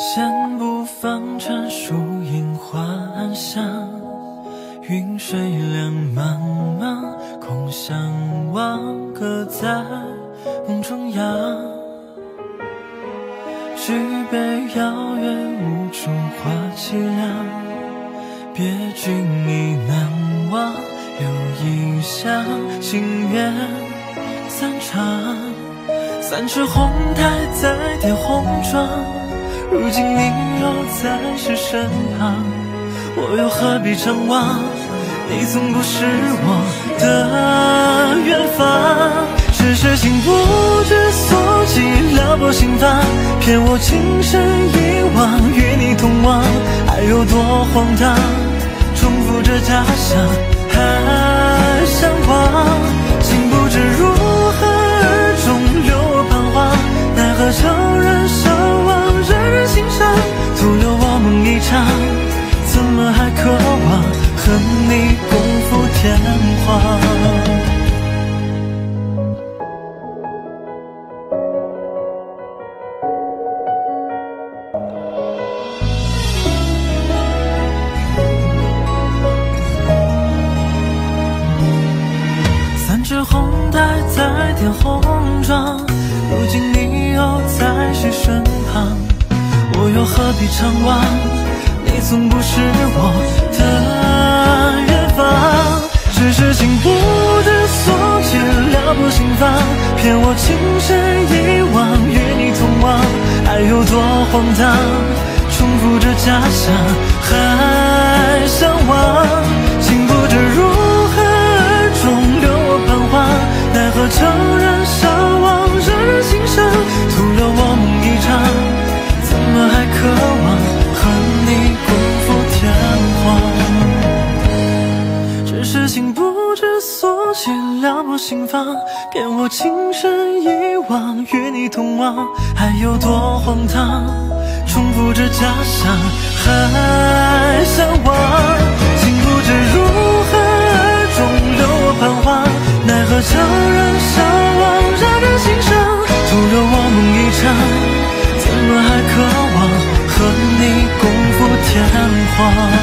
先不放尘树影花暗香，云水两茫茫，空相望，各在梦中央。举杯邀月，无处话凄凉。别君已难忘，留异乡，心愿散场。三尺红台在叠红妆，如今你又在谁身旁？我又何必张望？你从不是我的远方。只是情不知所起，撩拨心房，骗我情深一往，与你同往，爱有多荒唐？重复着家乡，还向往，竟不知如何而终，留我彷徨。奈何悄然相望，人人欣赏，徒留我梦一场。怎么还渴望和你共赴天荒？三尺红台在点红妆，如今你又在谁身旁？我又何必张望？你从不是我的远方。只是情不知所起，撩拨心房，骗我情深一往，与你同往，爱有多荒唐？重复着家乡，还向往，竟不知如何而终，留我彷徨。奈何悄然相望，人人欣赏，徒留我梦一场。怎么还渴望和你共赴天荒？只是情不知所起，撩拨心房，骗我情深一往，与你同往，爱有多荒唐？重复着家乡，还向往，竟不知如何而终，留我彷徨。奈何悄然相望，让人欣赏，徒留我梦一场。怎么还渴望和你共赴天荒？